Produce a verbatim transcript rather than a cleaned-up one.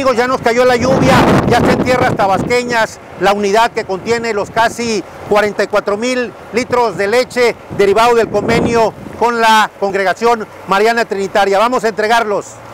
amigos, ya nos cayó la lluvia, ya está en tierras tabasqueñas la unidad que contiene los casi cuarenta y cuatro mil litros de leche derivado del convenio con la Congregación Mariana Trinitaria. Vamos a entregarlos.